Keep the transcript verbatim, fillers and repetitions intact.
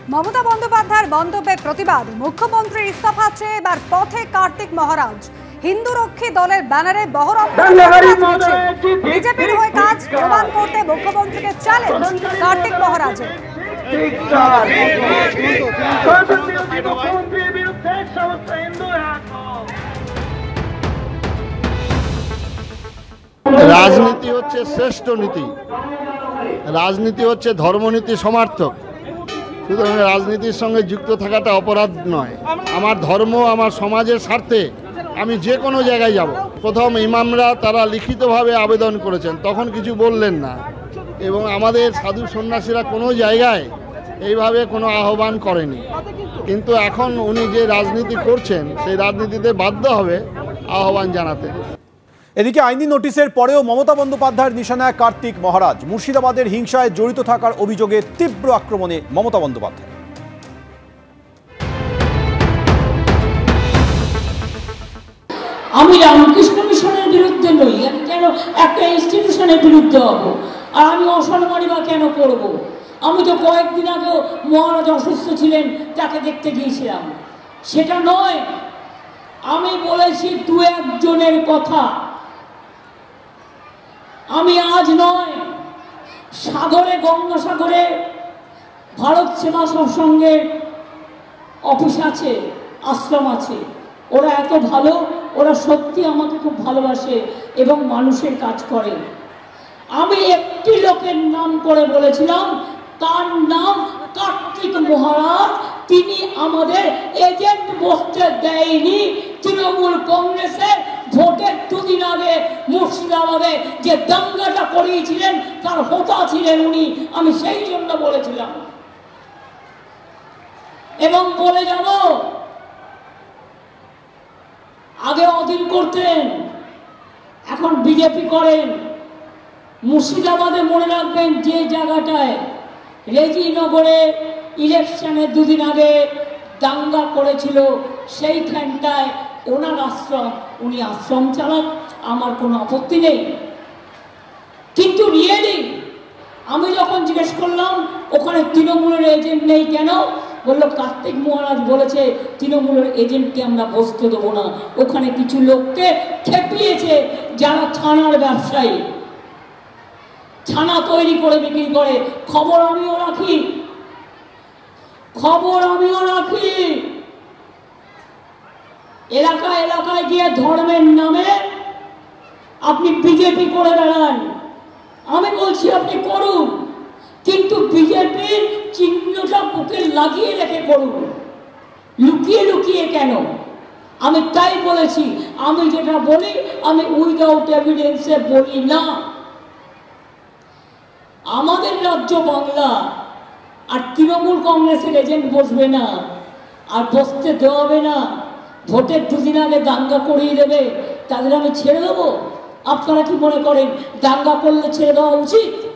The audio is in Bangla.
মমতা বন্দ্যোপাধ্যায়ের মন্তব্যের প্রতিবাদ, মুখ্যমন্ত্রীর ইস্তফা চেয়ে এবার পথে কার্তিক মহারাজ। হিন্দুরক্ষী দলের ব্যানারে বহরম বিজেপির হয়ে কাজ প্রমাণ করতে মুখ্যমন্ত্রীকে চ্যালেঞ্জ কার্তিক মহারাজের। রাজনীতি হচ্ছে শ্রেষ্ঠ নীতি, রাজনীতি হচ্ছে ধর্মনীতি সমার্থক। সুতরাং রাজনীতির সঙ্গে যুক্ত থাকাটা অপরাধ নয়। আমার ধর্ম, আমার সমাজের স্বার্থে আমি যে কোনো জায়গায় যাব। প্রথম ইমামরা তারা লিখিতভাবে আবেদন করেছেন, তখন কিছু বললেন না, এবং আমাদের সাধু সন্ন্যাসীরা কোনো জায়গায় এইভাবে কোনো আহ্বান করেনি। কিন্তু এখন উনি যে রাজনীতি করছেন সেই রাজনীতিতে বাধ্য হবে আহ্বান জানাতে। এদিকে আইনি নোটিশের পরেও মমতা বন্দ্যোপাধ্যায়ের নিশানায় কার্তিক মহারাজ। মুর্শিদাবাদের হিংসায় জড়িত থাকার অভিযোগে তীব্র আক্রমণে মমতা বন্দ্যোপাধ্যায়। আমি রামকৃষ্ণ মিশনের বিরুদ্ধে নই, আমি কেন একটা ইনস্টিটিউশনের বিরুদ্ধে হব? আর আমি অসম্মানী বা কেন করবো? আমি তো কয়েকদিন আগেও মহারাজ অসুস্থ ছিলেন, তাকে দেখতে গিয়েছিলাম। সেটা নয়, আমি বলেছি দু একজনের কথা। আমি আজ নয়, সাগরে গঙ্গাসাগরে ভারত সেবা সৎসঙ্গের অফিস আছে, আশ্রম আছে। ওরা এত ভালো, ওরা সত্যি আমাকে খুব ভালোবাসে এবং মানুষের কাজ করে। আমি একটি লোকের নাম করে বলেছিলাম, তার নাম কার্তিক মহারাজ। তিনি আমাদের এজেন্ট বসতে দেয়নি। তৃণমূল কংগ্রেসের ভোটের দুদিন আগে মুর্শিদাবাদে যে দাঙ্গাটা করিয়েছিলেন তার হোতা ছিলেন উনি। আমি সেই জন্য বলেছিলাম এবং বলে যাব, আগে অধীন করতেন, এখন বিজেপি করেন। মুর্শিদাবাদে মনে রাখবেন, যে জায়গাটায় রেজিনগরে ইলেকশনের দুদিন আগে দাঙ্গা করেছিল সেইখানটায় ওনার আশ্রম, উনি আশ্রম চালান, আমার কোনো আপত্তি নেই। কিন্তু রিয়েলি আমি যখন জিজ্ঞেস করলাম ওখানে তৃণমূলের এজেন্ট নেই কেন, বললো কার্তিক মহারাজ বলেছে তৃণমূলের এজেন্টকে আমরা বসতে দেবো না। ওখানে কিছু লোককে খেপিয়েছে যারা ছানার ব্যবসায়ী, ছানা তৈরি করে বিক্রি করে। খবর আমিও রাখি, খবর আমিও রাখি। এলাকা এলাকায় গিয়ে ধর্মের নামে আপনি বিজেপি করে বেড়ান। আমি বলছি আপনি করুন, কিন্তু বিজেপির চিহ্নটা বুকে লাগিয়ে রেখে করুন, লুকিয়ে লুকিয়ে কেন? আমি তাই বলেছি, আমি যেটা বলি আমি উইদাউট এভিডেন্সে বলি না। আমাদের রাজ্য বাংলা, আর তৃণমূল কংগ্রেসের এজেন্ট বসবে না, আর বসতে দেওয়া হবে না। ভোটের দুদিন আগে দাঙ্গা করিয়ে দেবে, তাদের আমি ছেড়ে দেবো? আপনারা কি মনে করেন দাঙ্গা করলে ছেড়ে দেওয়া উচিত?